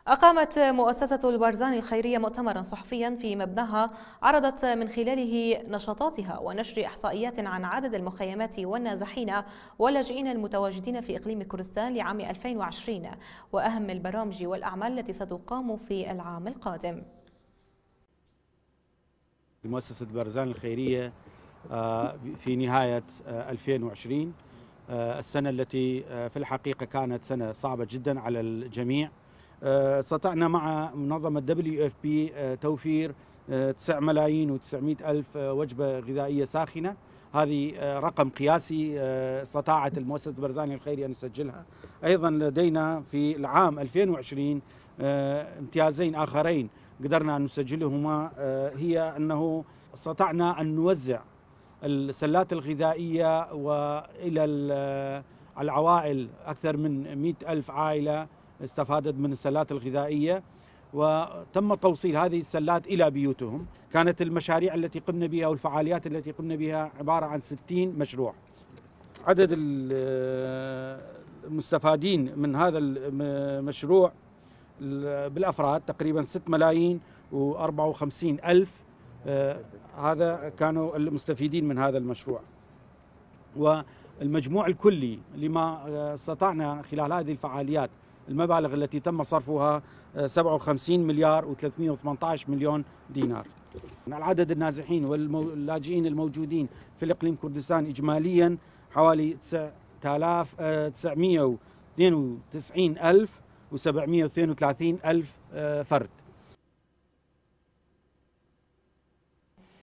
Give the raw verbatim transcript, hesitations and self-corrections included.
أقامت مؤسسة البرزان الخيرية مؤتمرا صحفيا في مبناها عرضت من خلاله نشاطاتها ونشر إحصائيات عن عدد المخيمات والنازحين واللاجئين المتواجدين في إقليم كردستان لعام ألفين وعشرين وأهم البرامج والأعمال التي ستقام في العام القادم. مؤسسة البرزان الخيرية في نهاية ألفين وعشرين، السنة التي في الحقيقة كانت سنة صعبة جدا على الجميع، استطعنا مع منظمة دبليو إف بي توفير تسعة ملايين وتسعمئة ألف وجبة غذائية ساخنة. هذه رقم قياسي استطاعت المؤسسة البرزان الخيرية أن تسجلها. أيضا لدينا في العام ألفين وعشرين امتيازين آخرين قدرنا أن نسجلهما، هي أنه استطعنا أن نوزع السلات الغذائية وإلى العوائل. أكثر من مئة ألف عائلة استفادت من السلات الغذائية وتم توصيل هذه السلات إلى بيوتهم. كانت المشاريع التي قمنا بها والفعاليات التي قمنا بها عبارة عن ستين مشروع. عدد المستفادين من هذا المشروع بالأفراد تقريبا ستة ملايين وأربعة وخمسين ألف، هذا كانوا المستفيدين من هذا المشروع. والمجموع الكلي لما استطعنا خلال هذه الفعاليات المبالغ التي تم صرفها سبعة وخمسين مليار وثلاثمئة وثمانية عشر مليون دينار. العدد النازحين واللاجئين الموجودين في الإقليم كردستان إجماليا حوالي تسعمئة واثنين وتسعين ألف وسبعمئة واثنين وثلاثين ألف فرد.